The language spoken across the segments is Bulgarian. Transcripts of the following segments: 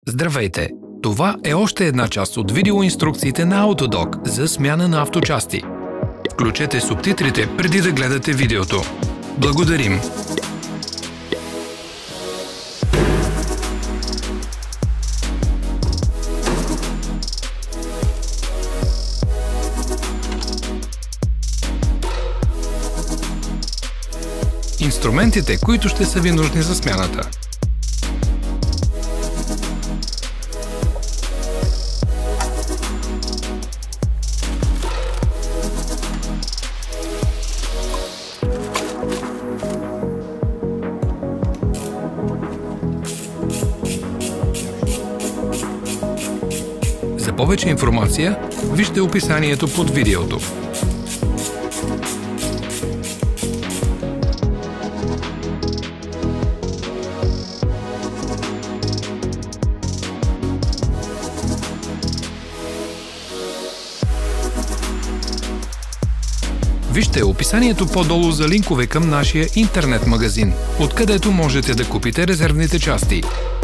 Здравейте! Това е още една част от видеоинструкциите на Autodoc за смяна на авточасти. Включете субтитрите преди да гледате видеото. Благодарим! Инструментите, които ще са ви нужни за смяната. За повече информация, вижте описанието под видеото. Вижте описанието по-долу за линкове към нашия интернет магазин, откъдето можете да купите резервните части.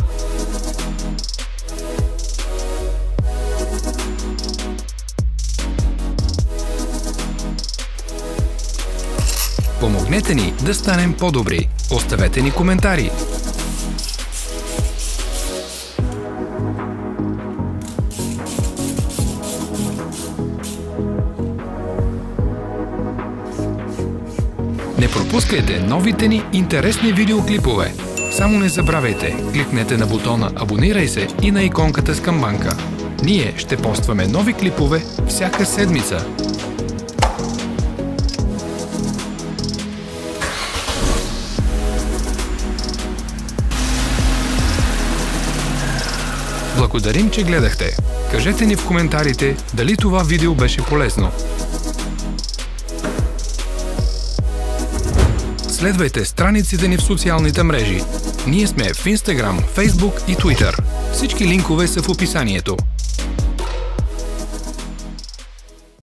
Помогнете ни да станем по-добри. Оставете ни коментари. Не пропускайте новите ни интересни видеоклипове. Само не забравяйте, кликнете на бутона "Абонирай се" и на иконката с камбанка. Ние ще постваме нови клипове всяка седмица. Благодарим, че гледахте. Кажете ни в коментарите дали това видео беше полезно. Следвайте страниците ни в социалните мрежи. Ние сме в Instagram, Facebook и Twitter. Всички линкове са в описанието.